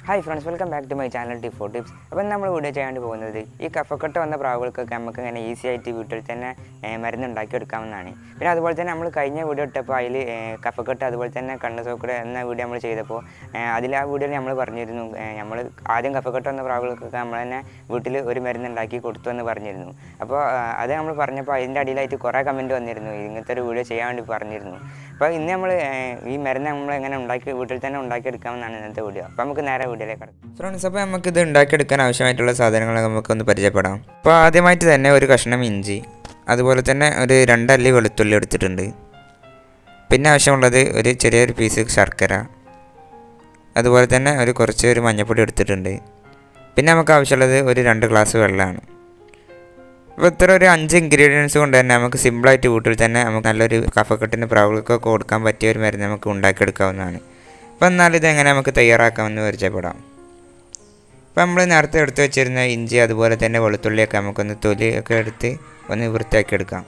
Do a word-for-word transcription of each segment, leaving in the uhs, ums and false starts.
Hi friends, welcome back to my channel T four Tips. അപ്പോൾ നമ്മൾ video ചെയ്യാൻ വേണ്ടി പോകുന്നത് ഈ കഫക്കെട്ട് വന്ന പ്രാവുകൾക്കൊക്കെ നമുക്ക് ഇങ്ങനെ ഈസി ആയിട്ട് വീട്ടിൽ തന്നെ മരുന്ന് ഉണ്ടാക്കി എടുക്കാവുന്നതാണ്. പിന്നെ അതുപോലെ തന്നെ നമ്മൾ കഴിഞ്ഞ വീഡിയോ ഇട്ടപ്പോൾ അതിൽ കഫക്കെട്ട് അതുപോലെ തന്നെ കണ്ണ് സോക്കട് എന്ന വീഡിയോ നമ്മൾ ചെയ്തപ്പോൾ അതിൽ ആ വീഡിയോയിൽ നമ്മൾ പറഞ്ഞിരുന്നു നമ്മൾ ആദ്യം കഫക്കെട്ട് വന്ന പ്രാവുകൾക്കൊക്കെ നമ്മൾ തന്നെ വീട്ടിൽ ഒരു മരുന്ന് ഉണ്ടാക്കി കൊടുത്തു എന്ന് പറഞ്ഞിരുന്നു. അപ്പോൾ അത് നമ്മൾ പറഞ്ഞപ്പോൾ അതിൻ്റെ അടിയിലായിട്ട് കുറേ കമൻറ്റ് വന്നിരുന്നു, ഇങ്ങനത്തെ ഒരു വീഡിയോ ചെയ്യാൻ വേണ്ടി പറഞ്ഞിരുന്നു. അപ്പോൾ ഇന്ന് നമ്മൾ ഈ മരുന്ന് നമ്മൾ എങ്ങനെ ഉണ്ടാക്കി വീട്ടിൽ തന്നെ ഉണ്ടാക്കിയെടുക്കാമെന്നാണ് ഇന്നത്തെ വീഡിയോ. അപ്പോൾ നമുക്ക് നേരെ വീഡിയോയിലേക്ക് കടക്കാം. ഫ്രണ്ട്സ്, അപ്പോൾ നമുക്കിത് ഉണ്ടാക്കിയെടുക്കാൻ ആവശ്യമായിട്ടുള്ള സാധനങ്ങൾ നമുക്കൊന്ന് പരിചയപ്പെടാം. അപ്പോൾ ആദ്യമായിട്ട് തന്നെ ഒരു കഷ്ണം ഇഞ്ചി, അതുപോലെ തന്നെ ഒരു രണ്ടല്ലി വെളുത്തുള്ളി എടുത്തിട്ടുണ്ട്. പിന്നെ ആവശ്യമുള്ളത് ഒരു ചെറിയൊരു പീസ് ശർക്കര, അതുപോലെ തന്നെ ഒരു കുറച്ച് ഒരു മഞ്ഞൾപ്പൊടി എടുത്തിട്ടുണ്ട്. പിന്നെ നമുക്ക് ആവശ്യമുള്ളത് ഒരു രണ്ട് ഗ്ലാസ് വെള്ളമാണ്. അപ്പോൾ ഇത്ര ഒരു അഞ്ച് ഇൻഗ്രീഡിയൻസ് കൊണ്ട് തന്നെ നമുക്ക് സിമ്പിളായിട്ട് വീട്ടിൽ തന്നെ നമുക്ക് നല്ലൊരു കഫക്കെട്ടിന് പ്രാവുകൾക്കൊക്കെ കൊടുക്കാൻ പറ്റിയ ഒരു മരുന്ന് നമുക്ക് ഉണ്ടാക്കിയെടുക്കാവുന്നതാണ്. അപ്പോൾ എന്നാൽ ഇതെങ്ങനെ നമുക്ക് തയ്യാറാക്കാമെന്ന് പരിചയപ്പെടാം. അപ്പോൾ നമ്മൾ നേരത്തെ എടുത്ത് വെച്ചിരുന്ന ഇഞ്ചി അതുപോലെ തന്നെ വെളുത്തുള്ളിയൊക്കെ നമുക്കൊന്ന് തൊലിയൊക്കെ എടുത്ത് ഒന്ന് വൃത്തിയാക്കി എടുക്കാം.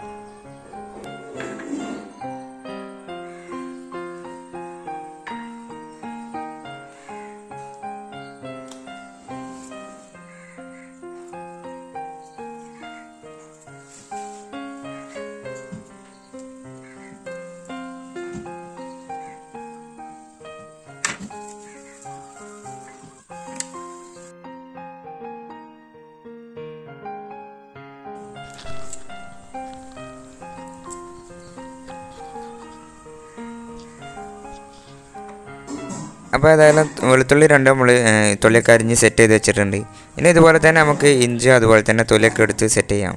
അപ്പോൾ ഏതായാലും വെളുത്തുള്ളി രണ്ടും നമ്മൾ തൊലിയൊക്കെ അരിഞ്ഞ് സെറ്റ് ചെയ്ത് വെച്ചിട്ടുണ്ട്. ഇനി ഇതുപോലെ തന്നെ നമുക്ക് ഇഞ്ചി അതുപോലെ തന്നെ തൊലിയൊക്കെ എടുത്ത് സെറ്റ് ചെയ്യാം.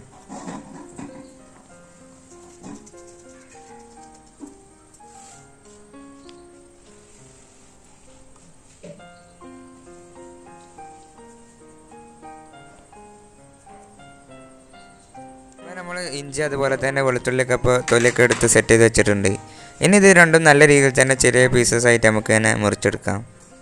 അപ്പോൾ നമ്മൾ ഇഞ്ചി അതുപോലെ തന്നെ വെളുത്തുള്ളിയൊക്കെ ഇപ്പോൾ തൊലിയൊക്കെ എടുത്ത് സെറ്റ് ചെയ്ത് വെച്ചിട്ടുണ്ട്. ഇനി ഇത് രണ്ടും നല്ല രീതിയിൽ തന്നെ ചെറിയ പീസസ് ആയിട്ട് നമുക്ക് തന്നെ മുറിച്ചെടുക്കാം.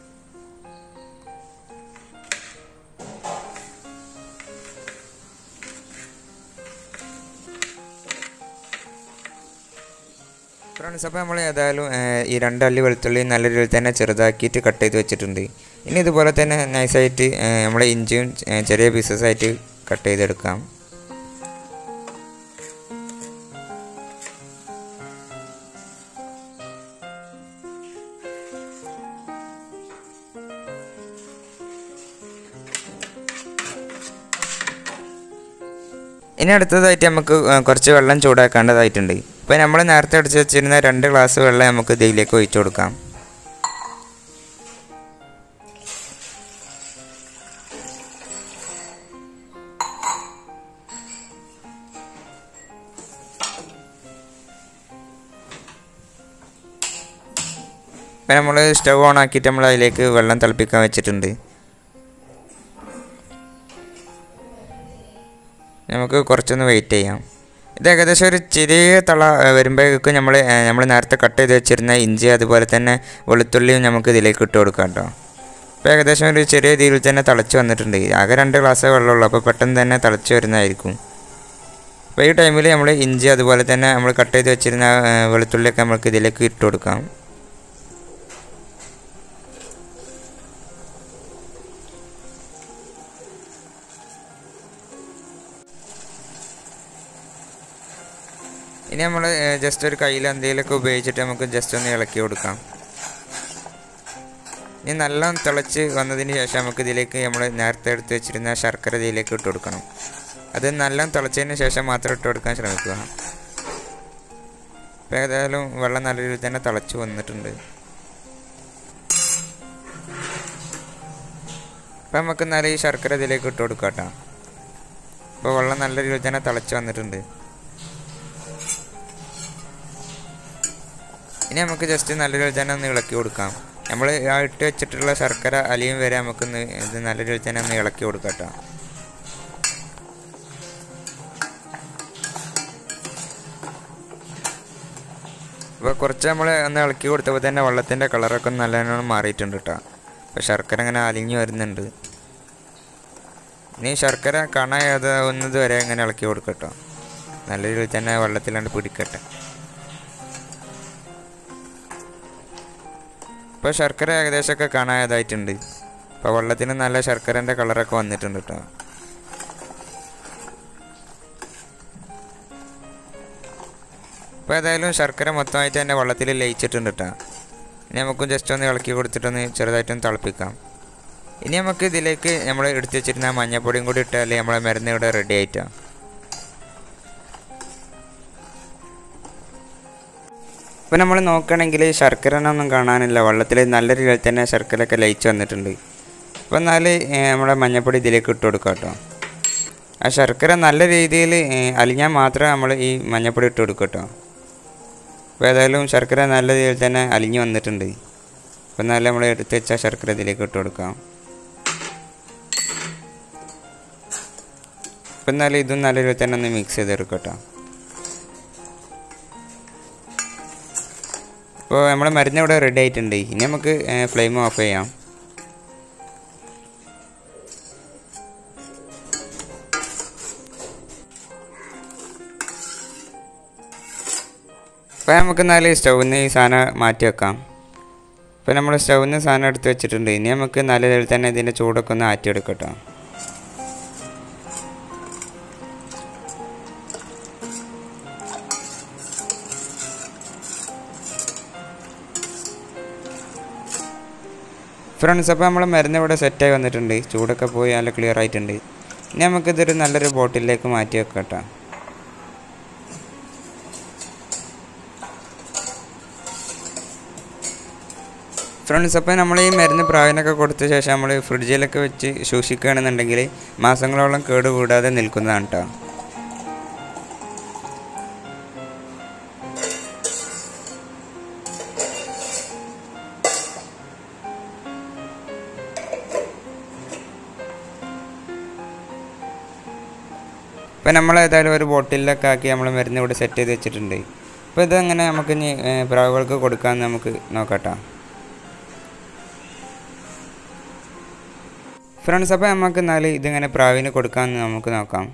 ഫ്രണ്ട്സ്, അപ്പോൾ നമ്മൾ ഏതായാലും ഈ രണ്ടല്ലി വെളുത്തുള്ളി നല്ല രീതിയിൽ തന്നെ ചെറുതാക്കിയിട്ട് കട്ട് ചെയ്ത് വെച്ചിട്ടുണ്ട്. ഇനി ഇതുപോലെ തന്നെ നൈസായിട്ട് നമ്മൾ ഇഞ്ചിയും ചെറിയ പീസസ് ആയിട്ട് കട്ട് ചെയ്തെടുക്കാം. ഇനി അടുത്തതായിട്ട് നമുക്ക് കുറച്ച് വെള്ളം ചൂടാക്കേണ്ടതായിട്ടുണ്ട്. ഇപ്പോൾ നമ്മൾ നേരത്തെ അടിച്ച് വെച്ചിരുന്ന രണ്ട് ഗ്ലാസ് വെള്ളം നമുക്ക് ഇതിലേക്ക് ഒഴിച്ചു കൊടുക്കാം. ഇപ്പോൾ നമ്മൾ സ്റ്റവ് ഓൺ ആക്കിയിട്ട് നമ്മൾ അതിലേക്ക് വെള്ളം തിളപ്പിക്കാൻ വെച്ചിട്ടുണ്ട്. നമുക്ക് കുറച്ചൊന്ന് വെയിറ്റ് ചെയ്യാം. ഇത് ഏകദേശം ഒരു ചെറിയ തള വരുമ്പോഴേക്കും നമ്മൾ നമ്മൾ നേരത്തെ കട്ട് ചെയ്ത് വെച്ചിരുന്ന ഇഞ്ചി അതുപോലെ തന്നെ വെളുത്തുള്ളിയും നമുക്ക് ഇതിലേക്ക് ഇട്ട് കൊടുക്കാം കേട്ടോ. അപ്പോൾ ഏകദേശം ഒരു ചെറിയ രീതിയിൽ തന്നെ തിളച്ച് വന്നിട്ടുണ്ട്. ആകെ രണ്ട് ഗ്ലാസ് വെള്ളമുള്ളൂ, അപ്പോൾ പെട്ടെന്ന് തന്നെ തിളച്ച് വരുന്നതായിരിക്കും. അപ്പോൾ ഈ ടൈമിൽ നമ്മൾ ഇഞ്ചി അതുപോലെ തന്നെ നമ്മൾ കട്ട് ചെയ്ത് വെച്ചിരുന്ന വെളുത്തുള്ളിയൊക്കെ നമുക്ക് ഇതിലേക്ക് ഇട്ട് കൊടുക്കാം. ഇനി നമ്മൾ ജസ്റ്റ് ഒരു കയ്യിൽ എന്തെങ്കിലുമൊക്കെ ഉപയോഗിച്ചിട്ട് നമുക്ക് ജസ്റ്റ് ഒന്ന് ഇളക്കി കൊടുക്കാം. ഇനി നല്ല തിളച്ച് വന്നതിന് ശേഷം നമുക്ക് ഇതിലേക്ക് നമ്മൾ നേരത്തെ എടുത്ത് വെച്ചിരുന്ന ശർക്കര ഇതിലേക്ക് ഇട്ട് കൊടുക്കണം. അത് നല്ല തിളച്ചതിന് ശേഷം മാത്രം ഇട്ട് കൊടുക്കാൻ ശ്രമിക്കുക. അപ്പോൾ ഏതായാലും വെള്ളം നല്ല രീതിയിൽ തന്നെ തിളച്ച് വന്നിട്ടുണ്ട്. അപ്പോൾ നമുക്ക് നല്ല ഈ ശർക്കര ഇതിലേക്ക് ഇട്ട് കൊടുക്കാം കേട്ടോ. അപ്പോൾ വെള്ളം നല്ല രീതിയിൽ തന്നെ തിളച്ച് വന്നിട്ടുണ്ട്. ഇനി നമുക്ക് ജസ്റ്റ് നല്ല രീതിയിൽ തന്നെ ഒന്ന് ഇളക്കി കൊടുക്കാം. നമ്മൾ ആ ഇട്ട് വെച്ചിട്ടുള്ള ശർക്കര അലിയും വരെ നമുക്കൊന്ന് ഇത് നല്ല രീതിയിൽ തന്നെ ഒന്ന് ഇളക്കി കൊടുക്കാം കേട്ടോ. അപ്പോൾ കുറച്ച് നമ്മൾ ഒന്ന് ഇളക്കി കൊടുത്തപ്പോൾ തന്നെ വെള്ളത്തിൻ്റെ കളറൊക്കെ ഒന്ന് നല്ലോണം മാറിയിട്ടുണ്ട് കേട്ടോ. അപ്പോൾ ശർക്കര അങ്ങനെ അലിഞ്ഞു വരുന്നുണ്ട്. ഇനി ശർക്കര കാണാതാവുന്നത് വരെ ഇങ്ങനെ ഇളക്കി കൊടുക്കാം കേട്ടോ. നല്ല രീതിയിൽ തന്നെ വെള്ളത്തിലാണ്ട് പിടിക്കട്ടെ. ഇപ്പോൾ ശർക്കര ഏകദേശമൊക്കെ കാണാതായിട്ടുണ്ട്. അപ്പോൾ വെള്ളത്തിന് നല്ല ശർക്കരൻ്റെ കളറൊക്കെ വന്നിട്ടുണ്ട് കേട്ടോ. അപ്പോൾ ഏതായാലും ശർക്കര മൊത്തമായിട്ട് തന്നെ വെള്ളത്തിൽ ലയിച്ചിട്ടുണ്ട് കേട്ടോ. ഇനി നമുക്കും ജസ്റ്റ് ഒന്ന് ഇളക്കി കൊടുത്തിട്ടൊന്ന് ചെറുതായിട്ടൊന്ന് തിളപ്പിക്കാം. ഇനി നമുക്ക് ഇതിലേക്ക് നമ്മൾ എടുത്ത് വെച്ചിരുന്ന മഞ്ഞപ്പൊടിയും കൂടി ഇട്ടാൽ നമ്മളെ മരുന്ന് ഇവിടെ റെഡി ആയിട്ടാണ്. ഇപ്പോൾ നമ്മൾ നോക്കുകയാണെങ്കിൽ ശർക്കരനൊന്നും കാണാനില്ല, വെള്ളത്തിൽ നല്ല രീതിയിൽ തന്നെ ശർക്കരയൊക്കെ ലയിച്ച് വന്നിട്ടുണ്ട്. അപ്പോൾ എന്നാൽ നമ്മുടെ മഞ്ഞപ്പൊടി ഇതിലേക്ക് ഇട്ട് കൊടുക്കാം കേട്ടോ. ആ ശർക്കര നല്ല രീതിയിൽ അലിഞ്ഞാൽ മാത്രമേ നമ്മൾ ഈ മഞ്ഞപ്പൊടി ഇട്ട് കൊടുക്കുക കേട്ടോ. അപ്പോൾ ഏതായാലും ശർക്കര നല്ല രീതിയിൽ തന്നെ അലിഞ്ഞ് വന്നിട്ടുണ്ട്. അപ്പോൾ എന്നാലും നമ്മൾ എടുത്ത് വെച്ച ശർക്കര ഇതിലേക്ക് ഇട്ട് കൊടുക്കാം. അപ്പോൾ എന്നാലും ഇതും നല്ല രീതിയിൽ തന്നെ ഒന്ന് മിക്സ് ചെയ്തെടുക്കാം കേട്ടോ. അപ്പോൾ നമ്മുടെ മരുന്ന് ഇവിടെ റെഡി ആയിട്ടുണ്ട്. ഇനി നമുക്ക് ഫ്ലെയിം ഓഫ് ചെയ്യാം. അപ്പോൾ നമുക്ക് എന്നാല് സ്റ്റൗവിൽ നിന്ന് ഈ സാധനം മാറ്റി വെക്കാം. ഇപ്പോൾ നമ്മൾ സ്റ്റൗവിൽ നിന്ന് സാധനം എടുത്ത് വെച്ചിട്ടുണ്ട്. ഇനി നമുക്ക് നല്ല രീതിയിൽ തന്നെ ഇതിൻ്റെ ചൂടൊക്കെ ഒന്ന് ആറ്റിയെടുക്കാം കേട്ടോ. ഫ്രണ്ട്സ്, അപ്പോൾ നമ്മൾ മരുന്ന് ഇവിടെ സെറ്റായി വന്നിട്ടുണ്ട്. ചൂടൊക്കെ പോയി നല്ല ക്ലിയർ ആയിട്ടുണ്ട്. ഇനി നമുക്കിതൊരു നല്ലൊരു ബോട്ടിലേക്ക് മാറ്റി വെക്കാം കേട്ടോ. ഫ്രണ്ട്സ്, അപ്പോൾ നമ്മൾ ഈ മരുന്ന് പ്രാവിനൊക്കെ കൊടുത്ത ശേഷം നമ്മൾ ഫ്രിഡ്ജിലൊക്കെ വെച്ച് സൂക്ഷിക്കുകയാണെന്നുണ്ടെങ്കിൽ മാസങ്ങളോളം കേടുകൂടാതെ നിൽക്കുന്നതാണ് കേട്ടോ. ഇപ്പോൾ നമ്മൾ ഏതായാലും ഒരു ബോട്ടിലൊക്കെ ആക്കി നമ്മൾ മരുന്ന് ഇവിടെ സെറ്റ് ചെയ്ത് വെച്ചിട്ടുണ്ട്. അപ്പോൾ ഇതങ്ങനെ നമുക്ക് ഇനി പ്രാവുകൾക്ക് കൊടുക്കാമെന്ന് നമുക്ക് നോക്കട്ടോ. ഫ്രണ്ട്സ്, അപ്പോൾ നമുക്ക് എന്നാൽ ഇതിങ്ങനെ പ്രാവിന് കൊടുക്കാമെന്ന് നമുക്ക് നോക്കാം.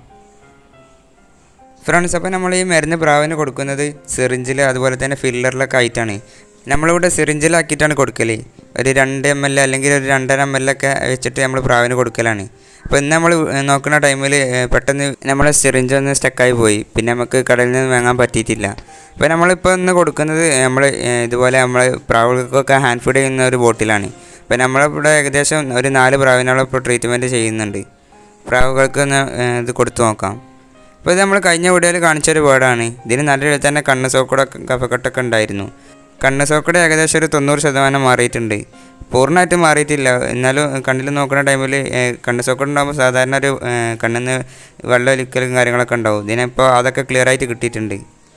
ഫ്രണ്ട്സ്, അപ്പോൾ നമ്മൾ ഈ മരുന്ന് പ്രാവിന് കൊടുക്കുന്നത് സിറിഞ്ചിൽ അതുപോലെ തന്നെ ഫില്ലറിലൊക്കെ ആയിട്ടാണ്. നമ്മളിവിടെ സിറിഞ്ചിലാക്കിയിട്ടാണ് കൊടുക്കൽ. ഒരു രണ്ട് എം എൽ അല്ലെങ്കിൽ ഒരു രണ്ടര എം എൽ ഒക്കെ വെച്ചിട്ട് നമ്മൾ പ്രാവിന് കൊടുക്കലാണ്. അപ്പോൾ ഇന്ന് നമ്മൾ നോക്കുന്ന ടൈമിൽ പെട്ടെന്ന് നമ്മളെ സിറിഞ്ച് ഒന്ന് സ്റ്റക്കായി പോയി. പിന്നെ നമുക്ക് കടയിൽ നിന്ന് വാങ്ങാൻ പറ്റിയിട്ടില്ല. അപ്പോൾ നമ്മളിപ്പോൾ ഇന്ന് കൊടുക്കുന്നത് നമ്മൾ ഇതുപോലെ നമ്മൾ പ്രാവുകൾക്കൊക്കെ ഹാൻഡ് ഫീഡ് ചെയ്യുന്ന ഒരു ബോട്ടിലാണ്. അപ്പോൾ നമ്മളിവിടെ ഏകദേശം ഒരു നാല് പ്രാവിനോളം ഇപ്പോൾ ട്രീറ്റ്മെൻറ്റ് ചെയ്യുന്നുണ്ട്. പ്രാവുകൾക്ക് ഒന്ന് ഇത് കൊടുത്തു നോക്കാം. അപ്പോൾ ഇത് നമ്മൾ കഴിഞ്ഞ വീഡിയോയിൽ കാണിച്ചൊരു ബേർഡാണ്. ഇതിന് നല്ല രീതിയിൽ തന്നെ കണ്ണ് സോക്കട കഫക്കെട്ടൊക്കെ ഉണ്ടായിരുന്നു. കണ്ണ് സോക്കട ഏകദേശം ഒരു തൊണ്ണൂറ് ശതമാനം മാറിയിട്ടുണ്ട്. പൂർണ്ണമായിട്ട് മാറിയിട്ടില്ല. എന്നാലും കണ്ണിൽ നോക്കുന്ന ടൈമിൽ കണ്ണ് സോക്കട ഉണ്ടാകുമ്പോൾ സാധാരണ ഒരു കണ്ണിൽ നിന്ന് വെള്ളം ഒലിക്കലും കാര്യങ്ങളൊക്കെ ഉണ്ടാവും. ഇതിനിപ്പോൾ അതൊക്കെ ക്ലിയർ ആയിട്ട് കിട്ടിയിട്ടുണ്ട്.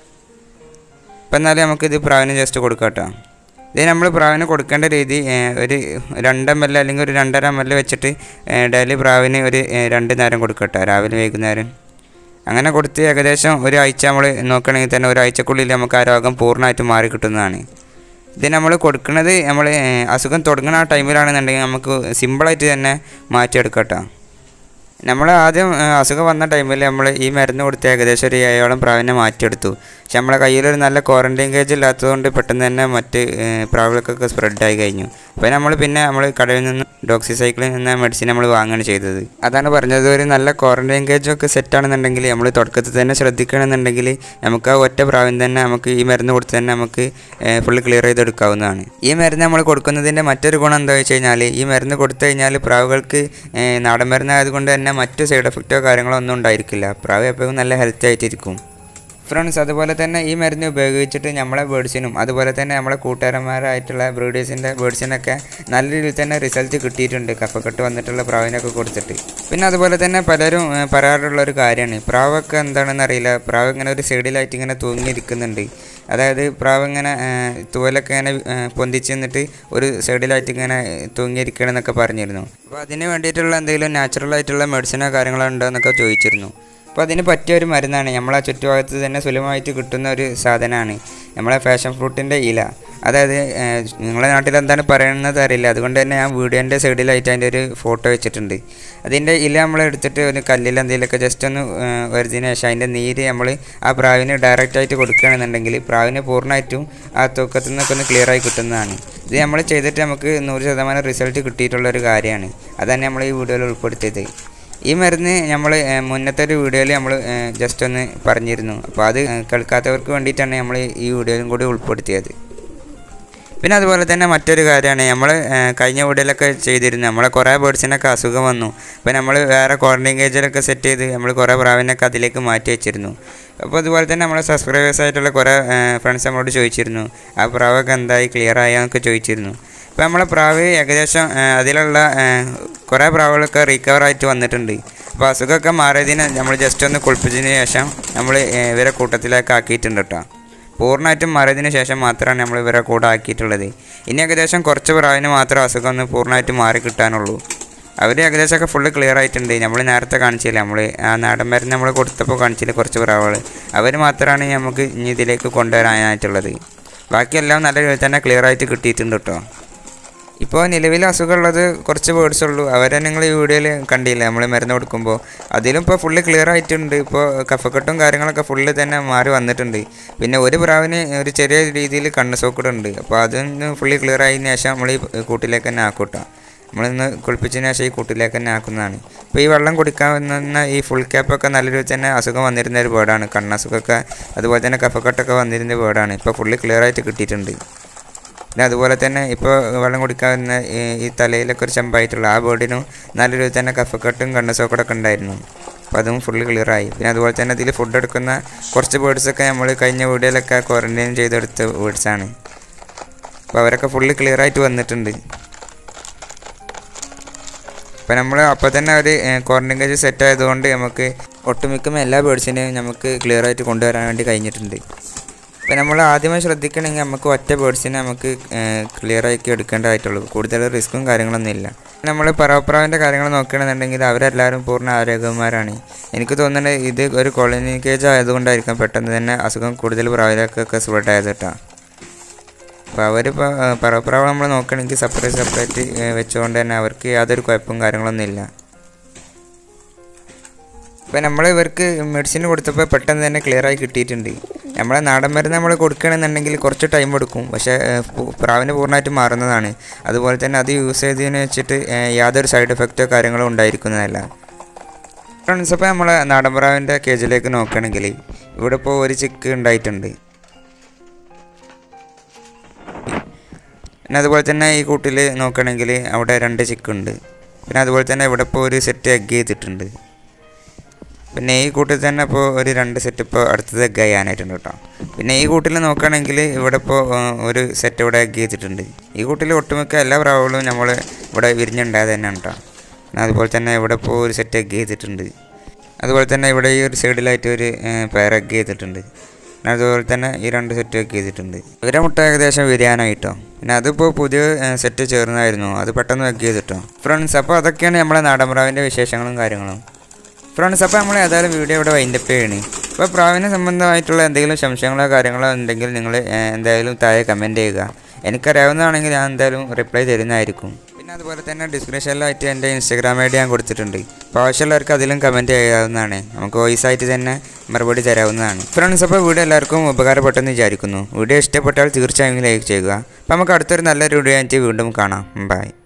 അപ്പോൾ എന്നാലും നമുക്കിത് പ്രാവിന് ജസ്റ്റ് കൊടുക്കാം കേട്ടോ. ഇത് നമ്മൾ പ്രാവിന് കൊടുക്കേണ്ട രീതി ഒരു രണ്ട് എം എൽ അല്ലെങ്കിൽ ഒരു രണ്ടര എം എൽ വെച്ചിട്ട് ഡെയിലി പ്രാവിന് ഒരു രണ്ട് നേരം കൊടുക്കട്ടെ, രാവിലെ വൈകുന്നേരം. അങ്ങനെ കൊടുത്ത് ഏകദേശം ഒരാഴ്ച നമ്മൾ നോക്കുകയാണെങ്കിൽ തന്നെ ഒരാഴ്ചക്കുള്ളിൽ നമുക്ക് ആ രോഗം പൂർണ്ണമായിട്ട് മാറി കിട്ടുന്നതാണ്. ഇത് നമ്മൾ കൊടുക്കുന്നത് നമ്മൾ അസുഖം തുടങ്ങുന്ന ആ ടൈമിലാണെന്നുണ്ടെങ്കിൽ നമുക്ക് സിമ്പിളായിട്ട് തന്നെ മാറ്റിയെടുക്കട്ടോ. നമ്മൾ ആദ്യം അസുഖം വന്ന ടൈമിൽ നമ്മൾ ഈ മരുന്ന് കൊടുത്ത് ഏകദേശം ഒരു ഏഴോളം പ്രാവിനെ മാറ്റിയെടുത്തു. പക്ഷെ നമ്മളെ കയ്യിലൊരു നല്ല ക്വാറൻറ്റൈൻ കേജ് ഇല്ലാത്തതുകൊണ്ട് പെട്ടെന്ന് തന്നെ മറ്റ് പ്രാവുകൾക്കൊക്കെ സ്പ്രെഡായി കഴിഞ്ഞു. അപ്പോൾ നമ്മൾ പിന്നെ നമ്മൾ കടയിൽ നിന്ന് ഡോക്സിസൈക്ലിൻ എന്ന മെഡിസിൻ നമ്മൾ വാങ്ങുകയാണ് ചെയ്തത്. അതാണ് പറഞ്ഞത്, ഒരു നല്ല ക്വാറൻറ്റൈൻ കേജൊക്കെ സെറ്റാണെന്നുണ്ടെങ്കിൽ നമ്മൾ തുടക്കത്തിൽ തന്നെ ശ്രദ്ധിക്കണമെന്നുണ്ടെങ്കിൽ നമുക്ക് ആ ഒറ്റ പ്രാവിന് തന്നെ നമുക്ക് ഈ മരുന്ന് കൊടുത്ത് തന്നെ നമുക്ക് ഫുള്ള് ക്ലിയർ ചെയ്തെടുക്കാവുന്നതാണ്. ഈ മരുന്ന് നമ്മൾ കൊടുക്കുന്നതിൻ്റെ മറ്റൊരു ഗുണം എന്താ വെച്ച് കഴിഞ്ഞാൽ ഈ മരുന്ന് കൊടുത്തു കഴിഞ്ഞാൽ പ്രാവുകൾക്ക് നാടൻ മരുന്നായതുകൊണ്ട് തന്നെ മറ്റ് സൈഡ് എഫക്റ്റോ കാര്യങ്ങളോ ഒന്നും ഉണ്ടായിരിക്കില്ല. പ്രാവ് എപ്പോഴും നല്ല ഹെൽത്തി ആയിട്ടിരിക്കും. ഫ്രണ്ട്സ്, അതുപോലെ തന്നെ ഈ മരുന്ന് ഉപയോഗിച്ചിട്ട് നമ്മളെ ബേഡ്സിനും അതുപോലെ തന്നെ നമ്മളെ കൂട്ടുകാരന്മാരായിട്ടുള്ള ബ്രീഡേഴ്സിൻ്റെ ബേഡ്സിനൊക്കെ നല്ല രീതിയിൽ തന്നെ റിസൾട്ട് കിട്ടിയിട്ടുണ്ട് കഫക്കെട്ട് വന്നിട്ടുള്ള പ്രാവിനൊക്കെ കൊടുത്തിട്ട്. പിന്നെ അതുപോലെ തന്നെ പലരും പറയാറുള്ള ഒരു കാര്യമാണ്, പ്രാവൊക്കെ എന്താണെന്ന് അറിയില്ല, പ്രാവ് ഇങ്ങനെ ഒരു സൈഡിലായിട്ട് ഇങ്ങനെ തൂങ്ങിയിരിക്കുന്നുണ്ട്. അതായത് പ്രാവ് ഇങ്ങനെ തൂവലൊക്കെ ഇങ്ങനെ പൊന്തിച്ച് നിന്നിട്ട് ഒരു സൈഡിലായിട്ട് ഇങ്ങനെ തൂങ്ങിയിരിക്കണമെന്നൊക്കെ പറഞ്ഞിരുന്നു. അപ്പോൾ അതിന് വേണ്ടിയിട്ടുള്ള എന്തെങ്കിലും നാച്ചുറലായിട്ടുള്ള മെഡിസിനോ കാര്യങ്ങളോ ഉണ്ടോ എന്നൊക്കെ ചോദിച്ചിരുന്നു. അപ്പോൾ അതിന് പറ്റിയ ഒരു മരുന്നാണ്, നമ്മളെ ചുറ്റുഭാഗത്ത് തന്നെ സുലഭമായിട്ട് കിട്ടുന്ന ഒരു സാധനമാണ് നമ്മളെ ഫാഷൻ ഫ്രൂട്ടിൻ്റെ ഇല. അതായത് നിങ്ങളുടെ നാട്ടിൽ എന്താണ് പറയുന്നത് അറിയില്ല, അതുകൊണ്ട് തന്നെ ഞാൻ വീഡിയോൻ്റെ സൈഡിലായിട്ട് അതിൻ്റെ ഒരു ഫോട്ടോ വെച്ചിട്ടുണ്ട്. അതിൻ്റെ ഇല നമ്മൾ എടുത്തിട്ട് ഒരു കല്ലിൽ എന്തെങ്കിലുമൊക്കെ ജസ്റ്റ് ഒന്ന് വരുന്നതിന് ശേഷം അതിൻ്റെ നീര് നമ്മൾ ആ പ്രാവിന് ഡയറക്റ്റായിട്ട് കൊടുക്കുകയാണെന്നുണ്ടെങ്കിൽ പ്രാവിന് പൂർണ്ണമായിട്ടും ആ തൂക്കത്തിൽ നിന്നൊക്കെ ഒന്ന് ക്ലിയറായി കിട്ടുന്നതാണ്. ഇത് നമ്മൾ ചെയ്തിട്ട് നമുക്ക് നൂറ് ശതമാനം റിസൾട്ട് കിട്ടിയിട്ടുള്ളൊരു കാര്യമാണ്. അതാണ് നമ്മൾ ഈ വീഡിയോയിൽ ഉൾപ്പെടുത്തിയത്. ഈ മരുന്ന് നമ്മൾ മുന്നത്തെ ഒരു വീഡിയോയിൽ നമ്മൾ ജസ്റ്റ് ഒന്ന് പറഞ്ഞിരുന്നു. അപ്പോൾ അത് കേൾക്കാത്തവർക്ക് വേണ്ടിയിട്ടാണ് നമ്മൾ ഈ വീഡിയോയിലും കൂടി ഉൾപ്പെടുത്തിയത്. പിന്നെ അതുപോലെ തന്നെ മറ്റൊരു കാര്യമാണ്, നമ്മൾ കഴിഞ്ഞ വീഡിയോയിലൊക്കെ ചെയ്തിരുന്നു, നമ്മളെ കുറേ ബേഡ്സിനൊക്കെ അസുഖം വന്നു. അപ്പോൾ നമ്മൾ വേറെ ക്വാറൻറ്റൈൻ കേജിലൊക്കെ സെറ്റ് ചെയ്ത് നമ്മൾ കുറേ പ്രാവിനൊക്കെ അതിലേക്ക് മാറ്റി വെച്ചിരുന്നു. അപ്പോൾ അതുപോലെ തന്നെ നമ്മളെ സബ്സ്ക്രൈബേഴ്സ് ആയിട്ടുള്ള കുറേ ഫ്രണ്ട്സ് നമ്മളോട് ചോദിച്ചിരുന്നു ആ പ്രാവൊക്കെ എന്തായി, ക്ലിയർ ആയാന്നൊക്കെ ചോദിച്ചിരുന്നു. അപ്പോൾ നമ്മളെ പ്രാവ് ഏകദേശം അതിലുള്ള കുറേ പ്രാവുകളൊക്കെ റിക്കവർ ആയിട്ട് വന്നിട്ടുണ്ട്. അപ്പോൾ അസുഖമൊക്കെ മാറിയതിന് നമ്മൾ ജസ്റ്റ് ഒന്ന് കുളിപ്പിച്ചതിന് ശേഷം നമ്മൾ ഇവരെ കൂട്ടത്തിലേക്ക് ആക്കിയിട്ടുണ്ട് കേട്ടോ. പൂർണ്ണമായിട്ടും മാറിയതിന് ശേഷം മാത്രമാണ് നമ്മൾ ഇവരെ കൂടെ ആക്കിയിട്ടുള്ളത്. ഇനി ഏകദേശം കുറച്ച് പ്രാവിന് മാത്രം അസുഖം ഒന്ന് പൂർണ്ണമായിട്ട് മാറി കിട്ടാനുള്ളൂ. അവർ ഏകദേശമൊക്കെ ഫുള്ള് ക്ലിയർ ആയിട്ടുണ്ട്. നമ്മൾ നേരത്തെ കാണിച്ചില്ല, നമ്മൾ ആ നാടൻ മരുന്ന് നമ്മൾ കൊടുത്തപ്പോൾ കാണിച്ചില്ല കുറച്ച് പ്രാവുകൾ, അവർ മാത്രമാണ് നമുക്ക് ഇനി ഇതിലേക്ക് കൊണ്ടുവരാനായിട്ടുള്ളത്. ബാക്കിയെല്ലാം നല്ല രീതിയിൽ തന്നെ ക്ലിയർ ആയിട്ട് കിട്ടിയിട്ടുണ്ട് കേട്ടോ. ഇപ്പോൾ നിലവിൽ അസുഖമുള്ളത് കുറച്ച് ബേഡ്സ് ഉള്ളൂ. അവരെ നിങ്ങൾ ഈ വീഡിയോയിൽ കണ്ടില്ലേ നമ്മൾ മരുന്ന് കൊടുക്കുമ്പോൾ, അതിലും ഇപ്പോൾ ഫുള്ള് ക്ലിയർ ആയിട്ടുണ്ട്. ഇപ്പോൾ കഫക്കെട്ടും കാര്യങ്ങളൊക്കെ ഫുള്ള് തന്നെ മാറി വന്നിട്ടുണ്ട്. പിന്നെ ഒരു പ്രാവിന് ഒരു ചെറിയ രീതിയിൽ കണ്ണ് സോക്കടുണ്ട്. അപ്പോൾ അതൊന്ന് ഫുള്ളി ക്ലിയർ ആയതിനു ശേഷം നമ്മൾ ഈ കൂട്ടിലേക്ക് തന്നെ ആക്കൂട്ടാം. നമ്മളിന്ന് കുളിപ്പിച്ചതിന് ശേഷം ഈ കൂട്ടിലേക്ക് തന്നെ ആക്കുന്നതാണ്. ഇപ്പോൾ ഈ വെള്ളം കുടിക്കാവുന്ന ഈ ഫുൾ ക്യാപ്പൊക്കെ നല്ല രീതിയിൽ തന്നെ അസുഖം വന്നിരുന്ന ഒരു ബേഡാണ്. കണ്ണസുഖമൊക്കെ അതുപോലെ തന്നെ കഫക്കെട്ടൊക്കെ വന്നിരുന്ന ബേഡാണ്. ഇപ്പോൾ ഫുള്ളി ക്ലിയർ ആയിട്ട് കിട്ടിയിട്ടുണ്ട്. പിന്നെ അതുപോലെ തന്നെ ഇപ്പോൾ വെള്ളം കുടിക്കാവുന്ന ഈ തലയിലൊക്കെ ഒരു ചെമ്പായിട്ടുള്ള ആ ബേഡിനും നല്ല രീതിയിൽ തന്നെ കഫക്കെട്ടും കണ്ണസോക്കടൊക്കെ ഉണ്ടായിരുന്നു. അപ്പോൾ അതും ഫുള്ള് ക്ലിയറായി. പിന്നെ അതുപോലെ തന്നെ ഇതിൽ ഫുഡ് എടുക്കുന്ന കുറച്ച് ബേഡ്സൊക്കെ നമ്മൾ കഴിഞ്ഞ വീഡിയോയിലൊക്കെ ക്വാറൻറ്റൈൻ ചെയ്തെടുത്ത ബേഡ്സാണ്. അപ്പോൾ അവരൊക്കെ ഫുള്ള് ക്ലിയറായിട്ട് വന്നിട്ടുണ്ട്. അപ്പോൾ നമ്മൾ അപ്പോൾ തന്നെ ഒരു ക്വാറൻറ്റൈൻ കേജ് സെറ്റ് ആയതുകൊണ്ട് നമുക്ക് ഒട്ടുമിക്ക എല്ലാ ബേഡ്സിനെയും നമുക്ക് ക്ലിയറായിട്ട് കൊണ്ടുവരാൻ വേണ്ടി കഴിഞ്ഞിട്ടുണ്ട്. അപ്പോൾ നമ്മൾ ആദ്യമായി ശ്രദ്ധിക്കണമെങ്കിൽ നമുക്ക് ഒറ്റ ബേഡ്സിനെ നമുക്ക് ക്ലിയർ ആക്കി എടുക്കേണ്ടതായിട്ടുള്ളൂ. കൂടുതൽ റിസ്ക്കും കാര്യങ്ങളൊന്നും ഇല്ല. നമ്മൾ പറവപ്രാവിൻ്റെ കാര്യങ്ങൾ നോക്കുകയാണെന്നുണ്ടെങ്കിൽ അവരെല്ലാവരും പൂർണ്ണ ആരോഗ്യന്മാരാണ്. എനിക്ക് തോന്നുന്നത് ഇത് ഒരു കോളനി കേജ് ആയതുകൊണ്ടായിരിക്കാം പെട്ടെന്ന് തന്നെ അസുഖം കൂടുതൽ പ്രാവിലേക്കൊക്കെ സ്പ്രെഡ് ആയത് കേട്ടോ. അപ്പോൾ അവരിപ്പോൾ പറവപ്രാവ് നമ്മൾ നോക്കുകയാണെങ്കിൽ സെപ്പറേറ്റ് സെപ്പറേറ്റ് വെച്ചുകൊണ്ട് തന്നെ അവർക്ക് യാതൊരു കുഴപ്പവും കാര്യങ്ങളൊന്നും ഇല്ല. അപ്പോൾ നമ്മൾ ഇവർക്ക് മെഡിസിൻ കൊടുത്തപ്പോൾ പെട്ടെന്ന് തന്നെ ക്ലിയറായി കിട്ടിയിട്ടുണ്ട്. നമ്മളെ നാടൻ മരുന്ന് നമ്മൾ കൊടുക്കുകയാണെന്നുണ്ടെങ്കിൽ കുറച്ച് ടൈം എടുക്കും, പക്ഷേ പ്രാവിന് പൂർണ്ണമായിട്ട് മാറുന്നതാണ്. അതുപോലെ തന്നെ അത് യൂസ് ചെയ്തതിന് വെച്ചിട്ട് യാതൊരു സൈഡ് എഫക്റ്റോ കാര്യങ്ങളോ ഉണ്ടായിരിക്കുന്നതല്ല. ഫ്രണ്ട്സ്, അപ്പോൾ നമ്മളെ നാടൻ പ്രാവിൻ്റെ കേജിലേക്ക് നോക്കുകയാണെങ്കിൽ ഇവിടെ ഇപ്പോൾ ഒരു ചിക്ക് ഉണ്ടായിട്ടുണ്ട്. പിന്നെ അതുപോലെ തന്നെ ഈ കൂട്ടിൽ നോക്കുകയാണെങ്കിൽ അവിടെ രണ്ട് ചിക്കുണ്ട്. പിന്നെ അതുപോലെ തന്നെ ഇവിടെ ഇപ്പോൾ ഒരു സെറ്റ് എഗ് ചെയ്തിട്ടുണ്ട്. പിന്നെ ഈ കൂട്ടിൽ തന്നെ ഇപ്പോൾ ഒരു രണ്ട് സെറ്റ് ഇപ്പോൾ അടുത്തത് എഗ് ചെയ്യാനായിട്ടുണ്ട് കേട്ടോ. പിന്നെ ഈ കൂട്ടിൽ നോക്കുകയാണെങ്കിൽ ഇവിടെ ഇപ്പോൾ ഒരു സെറ്റ് ഇവിടെ എഗ് ചെയ്തിട്ടുണ്ട്. ഈ കൂട്ടിൽ ഒട്ടുമിക്ക എല്ലാ പ്രാവുകളും നമ്മൾ ഇവിടെ വിരിഞ്ഞുണ്ടായത് തന്നെയാണ് കേട്ടോ. പിന്നെ അതുപോലെ തന്നെ ഇവിടെ ഇപ്പോൾ ഒരു സെറ്റ് എഗ് ചെയ്തിട്ടുണ്ട്. അതുപോലെ തന്നെ ഇവിടെ ഈ ഒരു സൈഡിലായിട്ട് ഒരു പേർ എഗ് ചെയ്തിട്ടുണ്ട്. പിന്നെ അതുപോലെ തന്നെ ഈ രണ്ട് സെറ്റ് എഗ് ചെയ്തിട്ടുണ്ട്. ഇവരെ മുട്ട ഏകദേശം വിരിയാനായിട്ടോ. പിന്നെ അതിപ്പോൾ പുതിയ സെറ്റ് ചേർന്നായിരുന്നു, അത് പെട്ടെന്ന് എഗ് ചെയ്തിട്ടോ. ഫ്രണ്ട്സ്, അപ്പോൾ അതൊക്കെയാണ് നമ്മളെ നാടൻ പ്രാവിൻ്റെ വിശേഷങ്ങളും കാര്യങ്ങളും. ഫ്രണ്ട്സ്, അപ്പോൾ നമ്മൾ ഏതായാലും വീഡിയോ ഇവിടെ വൈൻഡപ്പ് ചെയ്യണേ. അപ്പോൾ പ്രാവിനെ സംബന്ധമായിട്ടുള്ള എന്തെങ്കിലും സംശയങ്ങളോ കാര്യങ്ങളോ ഉണ്ടെങ്കിൽ നിങ്ങൾ എന്തായാലും താഴെ കമൻറ്റ് ചെയ്യുക. എനിക്കറിയാവുന്നതാണെങ്കിൽ ഞാൻ എന്തായാലും റിപ്ലൈ തരുന്നതായിരിക്കും. പിന്നെ അതുപോലെ തന്നെ ഡിസ്ക്രിപ്ഷനിലായിട്ട് എൻ്റെ ഇൻസ്റ്റാഗ്രാം ഐ ഡി ഞാൻ കൊടുത്തിട്ടുണ്ട്. അപ്പോൾ ആവശ്യമുള്ളവർക്ക് അതിലും കമൻറ്റ് ചെയ്യാവുന്നതാണ്. നമുക്ക് വോയിസ് ആയിട്ട് തന്നെ മറുപടി തരാവുന്നതാണ്. ഫ്രണ്ട്സ്, അപ്പോൾ വീഡിയോ എല്ലാവർക്കും ഉപകാരപ്പെട്ടെന്ന് വിചാരിക്കുന്നു. വീഡിയോ ഇഷ്ടപ്പെട്ടാൽ തീർച്ചയായും ലൈക്ക് ചെയ്യുക. അപ്പോൾ നമുക്ക് അടുത്തൊരു നല്ലൊരു വീഡിയോ ആയിട്ട് വീണ്ടും കാണാം. ബൈ.